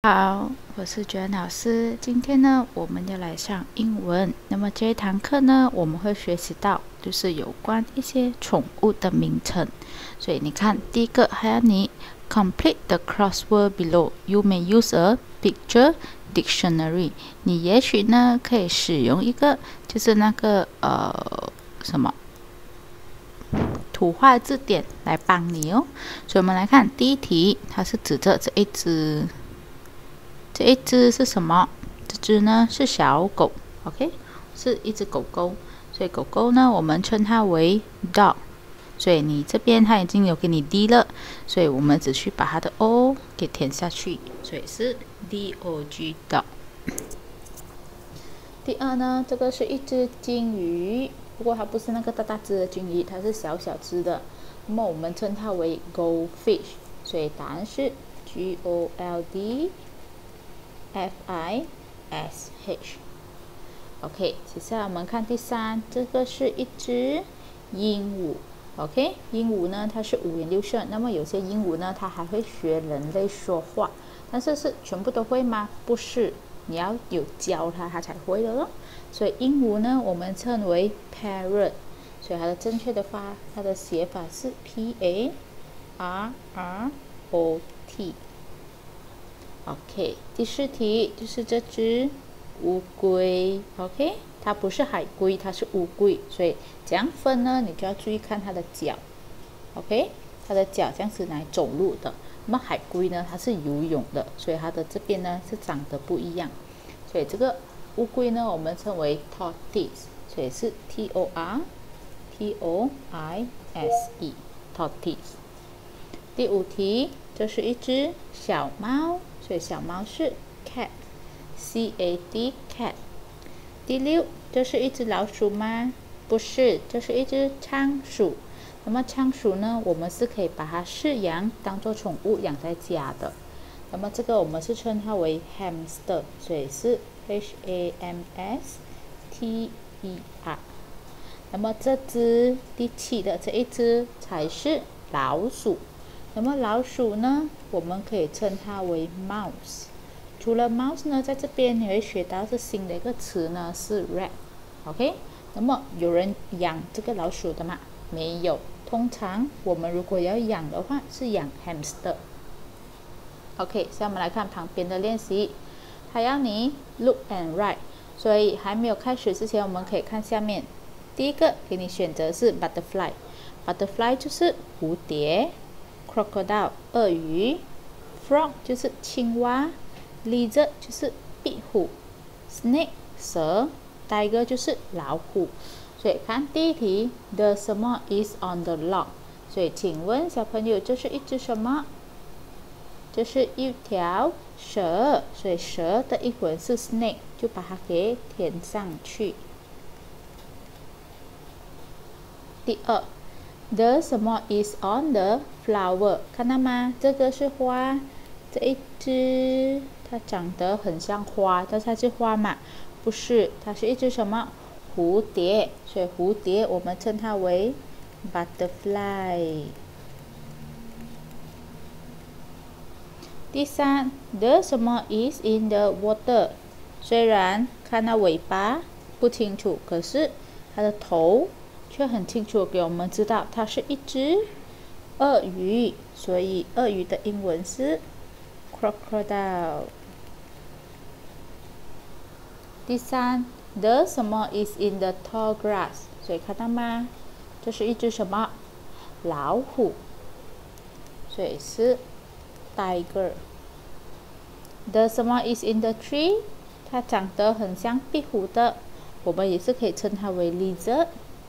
好，我是娟老师。今天呢，我们要来上英文。那么这一堂课呢，我们会学习到就是有关一些宠物的名称。所以你看，第一个还要你 complete the crossword below. You may use a picture dictionary. 你也许呢可以使用一个就是那个什么图画字典来帮你哦。所以我们来看第一题，它是指着这一只。这一只是什么？这只呢是小狗 ，OK， 是一只狗狗。所以狗狗呢，我们称它为 dog。所以你这边它已经有给你 d 了，所以我们只需把它的 o 给填下去，所以是 dog dog。第二呢，这个是一只金鱼，不过它不是那个大大只的金鱼，它是小小只的。那么我们称它为 goldfish， 所以答案是 goldfish。OK， 接下来我们看第三，这个是一只鹦鹉。OK， 鹦鹉呢，它是五颜六色。那么有些鹦鹉呢，它还会学人类说话，但是是全部都会吗？不是，你要有教它，它才会的咯。所以鹦鹉呢，我们称为 parrot， 所以它的正确的它的写法是 parrot。OK， 第四题就是这只乌龟 ，OK， 它不是海龟，它是乌龟，所以怎样分呢？你就要注意看它的脚 ，OK， 它的脚这样子来走路的。那么海龟呢，它是游泳的，所以它的这边呢是长得不一样。所以这个乌龟呢，我们称为 tortoise， 所以是 tortoise，tortoise。第五题，这是一只小猫，所以小猫是 cat，C-A-T cat。第六，这是一只老鼠吗？不是，这是一只仓鼠。那么仓鼠呢，我们是可以把它饲养当做宠物养在家的。那么这个我们是称它为 hamster， 所以是 H-A-M-S-T-E-R。那么这只第七的这一只才是老鼠。那么老鼠呢，我们可以称它为 mouse。除了 mouse 呢，在这边你会学到是新的一个词呢，是 rat。OK， 那么有人养这个老鼠的吗？没有。通常我们如果要养的话，是养 hamster。OK， 现在我们来看旁边的练习，它要你 look and write。所以还没有开始之前，我们可以看下面。第一个给你选择是 butterfly，butterfly 就是蝴蝶。crocodile 鳄鱼 frog 就是青蛙 lizard 就是壁虎 snake 蛇 tiger 就是老虎。所以看第一题 the 什么 is on the log， 所以请问小朋友，这是一只什么？这是一条蛇，所以蛇的英文是 snake， 就把它给填上去。第二The 什么 is on the flower， 看到吗？这个是花，这一只它长得很像花，但是它是花嘛？不是，它是一只什么？蝴蝶，所以蝴蝶我们称它为 butterfly。第三 The 什么 is in the water， 虽然看到尾巴不清楚，可是它的头却很清楚给我们知道它是一只鳄鱼，所以鳄鱼的英文是 crocodile。第三 the 什么 is in the tall grass， 所以看到吗？这是一只什么？老虎，所以是 tiger。the 什么 is in the tree， 它长得很像壁虎的，我们也是可以称它为 lizard。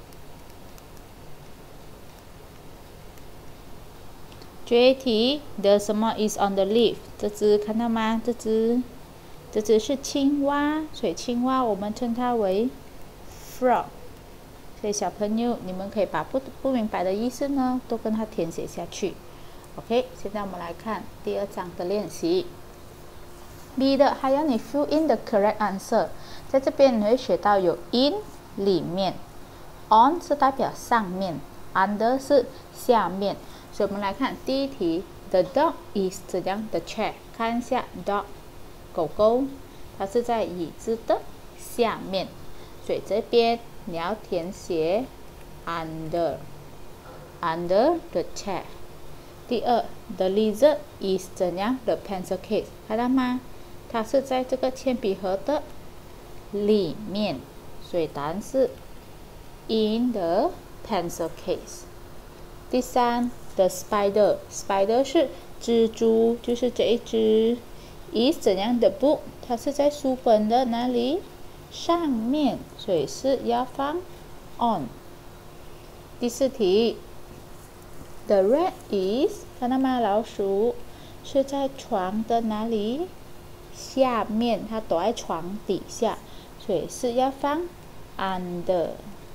这一题 the 什么 is on the leaf， 这只看到吗？这只是青蛙，所以青蛙我们称它为 frog。所以小朋友，你们可以把不明白的意思呢，都跟它填写下去。OK， 现在我们来看第二章的练习。B 的还要你 fill in the correct answer， 在这边你会学到有 in 里面 ，on 是代表上面 ，under 是下面。所以我们来看第一题 ，The dog is 怎样的 chair？ 看一下 dog 狗狗，它是在椅子的下面，所以这边你要填写 under the chair。第二 ，the lizard is 怎样 the pencil case， 看到吗？它是在这个铅笔盒的里面，所以答案是 in the pencil case。第三 ，the spider 是蜘蛛，就是这一只。is 怎样的 book， 它是在书本的哪里？上面，所以是要放 on。第四题 ，the rat is 看到吗？老鼠是在床的哪里？下面，它躲在床底下，所以是要放 under。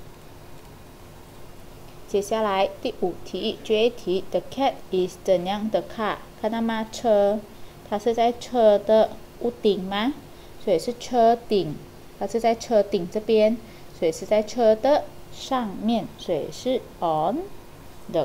接下来第五题，最后一题 ，the cat is 怎样的 car？ 看到吗？车，它是在车的屋顶吗？所以是车顶，它是在车顶这边，所以是在车的上面，所以是 on the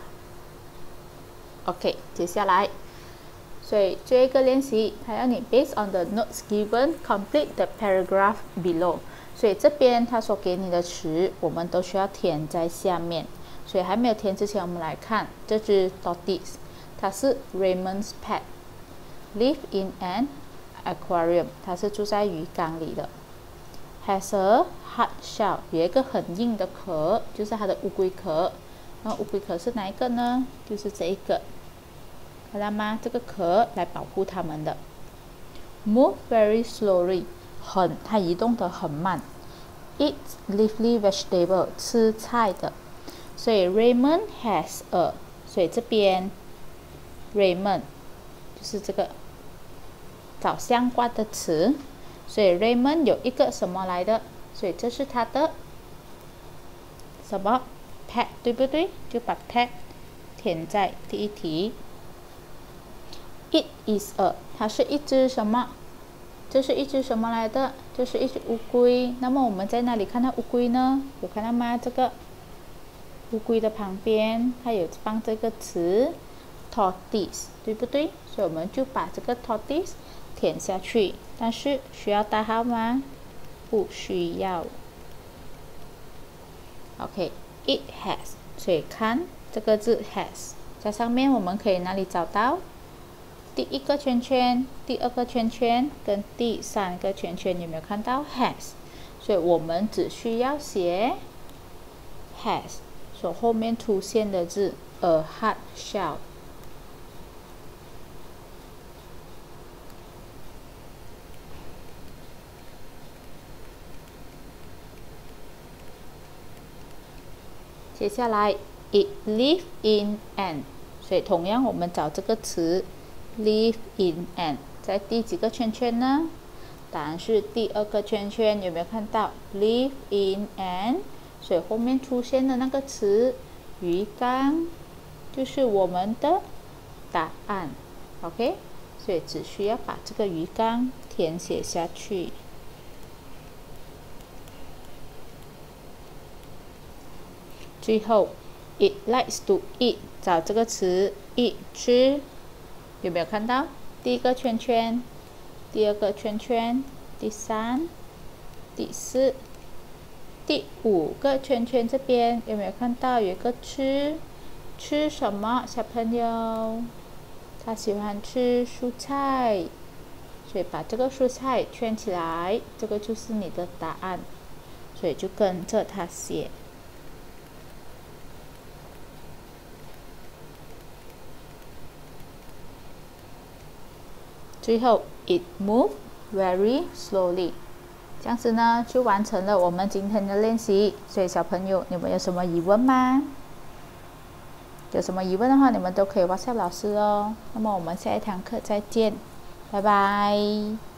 car。OK， 接下来，所以这个练习它要你 based on the notes given complete the paragraph below。所以这边它所给你的词，我们都需要填在下面。所以还没有填之前，我们来看这只 tortoise， 它是 Raymond's pet，live in an aquarium， 它是住在鱼缸里的。has a hard shell， 有一个很硬的壳，就是它的乌龟壳。那乌龟壳是哪一个呢？就是这一个，看到吗？这个壳来保护它们的。move very slowly， 它移动得很慢。eat leafy vegetable， 吃菜的。所以 Raymond has a， 所以这边 Raymond 就是这个找相关的词，所以 Raymond 有一个什么来的？所以这是它的什么 pet， 对不对？就把 pet 填在第一题。It is a， 它是一只什么？这是一只什么来的？这是一只乌龟。那么我们在哪里看到乌龟呢？有看到吗？这个乌龟的旁边，它有放这个词 tortoise， 对不对？所以我们就把这个 tortoise 填下去。但是需要代号吗？不需要。OK，it has， 所以看这个字 has， 在上面我们可以哪里找到？第一个圈圈、第二个圈圈跟第三个圈圈，有没有看到 has？ 所以我们只需要写 has 所后面出现的字 a hard shell。接下来 it live in an， 所以同样我们找这个词 live in an， 在第几个圈圈呢？答案是第二个圈圈，有没有看到 live in an？ 所以后面出现的那个词鱼缸就是我们的答案 ，OK？ 所以只需要把这个鱼缸填写下去。最后 ，it likes to eat， 找这个词 eat 吃，有没有看到？第一个圈圈，第二个圈圈，第三、第四、第五个圈圈这边有没有看到有一个吃？吃什么？小朋友，他喜欢吃蔬菜，所以把这个蔬菜圈起来，这个就是你的答案，所以就跟着他写。最后 ，it moved very slowly， 这样子呢就完成了我们今天的练习。所以小朋友，你们有什么疑问吗？有什么疑问的话，你们都可以 WhatsApp 老师哦。那么我们下一堂课再见，拜拜。